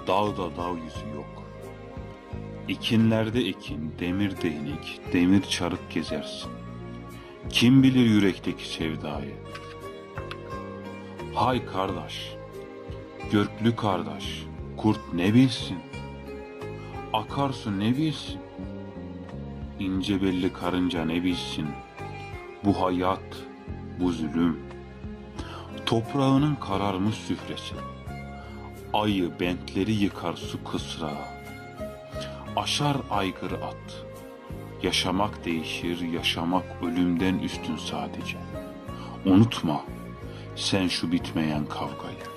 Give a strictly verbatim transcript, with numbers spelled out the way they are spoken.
Dağda dağ yüzü yok. İkinlerde ekin, demir değnek, demir çarık gezersin. Kim bilir yürekteki sevdayı? Hay kardeş, görklü kardeş, kurt ne bilsin? Akarsu ne bilsin? İnce belli karınca ne bilsin? Bu hayat, bu zulüm. Toprağının kararmış süfresi. Ayı bentleri yıkar su kısrağı. Aşar aygır at. Yaşamak değişir, yaşamak ölümden üstün sadece. Unutma sen şu bitmeyen kavgayı.